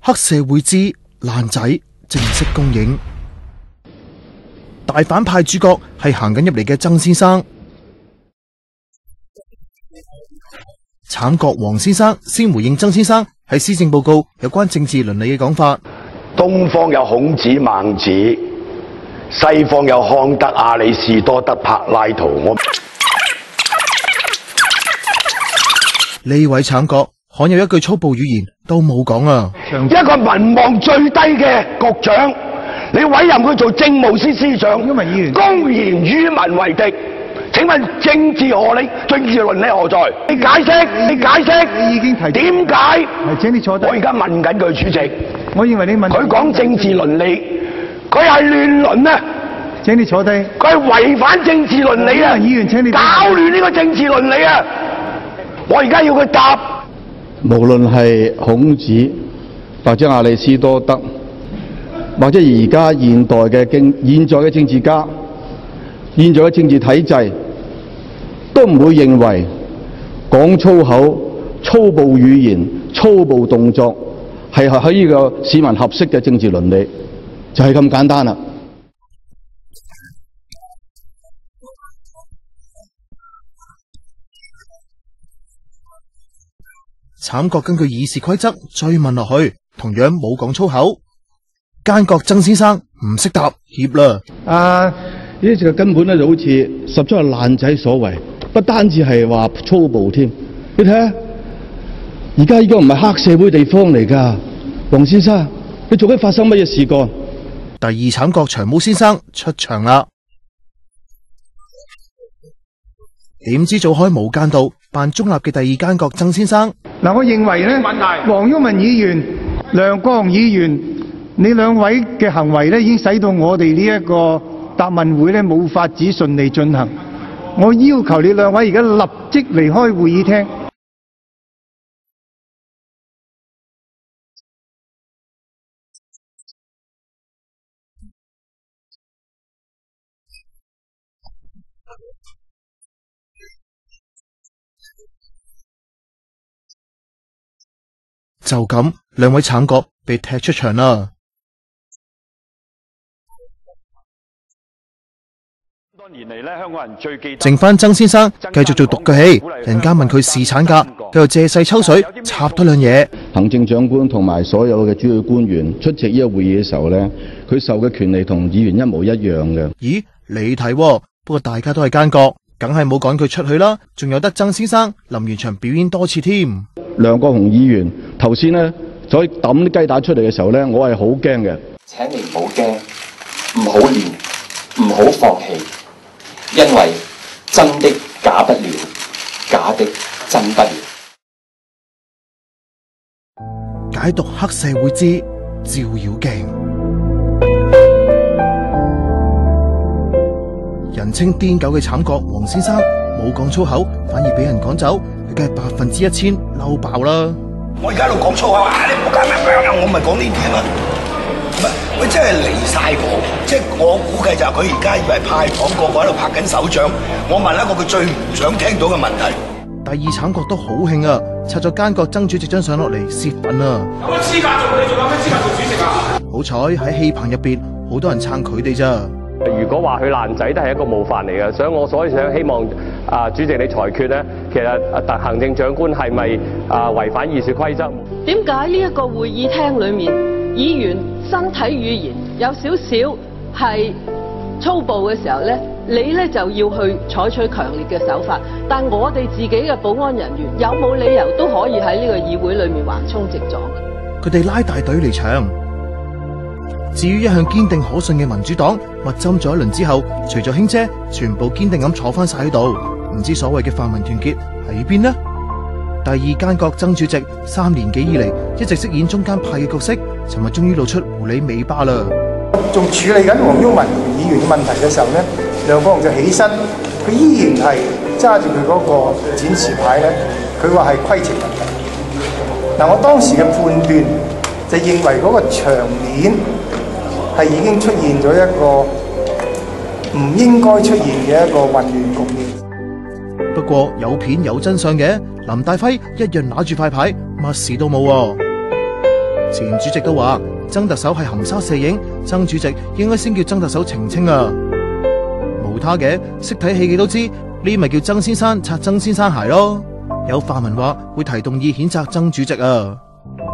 黑社會之爛仔正式公映，大反派主角係行緊入嚟嘅曾先生。慘角黃先生先回應曾先生喺施政報告有關政治倫理嘅講法。 東方有孔子孟子，西方有康德、亞里士多德、柏拉圖。 呢位慘角罕有一句粗暴語言都冇講啊！ 一個民望最低嘅局長，你委任佢做政務司司長，公然與民為敵，請問政治何理？政治倫理何在？你解釋，你解釋。 你已經提點解？ 請你坐低。 我而家問緊佢主席， 我認為你問佢講政治倫理，佢係亂倫啊！ 請你坐低。 佢係違反政治倫理啊！ 議員請你搞亂呢個政治倫理啊！我而家要佢答。 無論係孔子或者亞里士多德，或者而家現在嘅政治家、現在嘅政治體制，都唔會認為講粗口、粗暴語言、粗暴動作係喺呢個市民合適嘅政治倫理，就係咁簡單啦。 慘角根據議事規則追問落去，同樣冇講粗口。奸角曾先生唔識答，怯啦。 呢個根本咧就好似十足係爛仔所為，不單止係話粗暴添。你睇下，而家呢個唔係黑社會地方嚟㗎，黃先生，你做緊發生乜嘢事幹？ 第二慘角長毛先生出場啦，點知做開無間道扮中立嘅第二奸角曾先生。 嗱，我認為咧，黃毓民議員、梁國雄議員，你兩位嘅行為咧，已經使到我哋呢一個答問會咧冇法子順利進行。我要求你兩位而家立即離開會議廳。 就咁，兩位慘角被踢出場啦。 多年嚟咧，香港人最記得剩翻曾先生繼續做獨腳戲，人家問佢侍產假，佢又借勢抽水，插多兩嘢。 行政長官同埋所有嘅主要官員出席呢個會議嘅時候咧，佢受嘅權利同議員一模一樣嘅。 咦，離題喎，不過大家都係奸角，梗係冇趕佢出去啦。仲有得曾先生臨完場表演多次添。 梁國雄議員頭先咧，所以抌啲雞蛋出嚟嘅時候咧，我係好驚嘅。 請你唔好驚，唔好亂，唔好放棄，因為真的假不了，假的真不了。 解讀黑社會之照妖鏡，人稱癲狗嘅慘角黃先生冇講粗口，反而俾人趕走。梗係1000%嬲爆啦！ 我而家喺度講粗口啊！你唔好咁樣，我唔係講呢啲啊嘛。唔係，佢真係離晒譜。即係我估計就係佢而家以為派糖，個個喺度拍緊手掌。我問一個佢最唔想聽到嘅問題。 第二慘角都好興啊！拆咗奸角曾主席張相落嚟泄憤啊！ 有乜資格做？你仲有咩資格做主席啊？ 好彩喺戲棚入邊，好多人撐佢哋咋。 如果話佢爛仔都係一個冒犯嚟嘅，所以想希望主席你裁決咧，其實行政長官係咪違反議事規則？ 點解呢一個會議廳裏面議員身體語言有少少係粗暴嘅時候咧，你咧就要去採取強烈嘅手法，但我哋自己嘅保安人員有冇理由都可以喺呢個議會裏面橫衝直撞？ 佢哋拉大隊嚟搶。至於一向堅定可信嘅民主黨，密針咗一輪之後，除咗卿姐，全部堅定咁坐翻晒喺度，唔知所謂嘅泛民團結喺邊呢？第二奸角曾主席3年幾以嚟一直飾演中間派嘅角色，尋日終於露出狐狸尾巴啦。 仲處理緊黃毓民議員嘅問題嘅時候咧，梁國雄就起身，佢依然係揸住佢嗰個展示牌咧，佢話係規程問題。嗱，我當時嘅判斷就認為嗰個場面係已經出現咗一個唔應該出現嘅一個混亂局面。 不過有片有真相嘅，林大輝一樣拿住塊牌，乜事都冇。 前主席都話曾特首係含沙射影，曾主席應該先叫曾特首澄清啊。無他嘅，識睇戲嘅都知呢咪叫曾先生擦曾先生鞋咯。有泛民話會提動議譴責曾主席啊。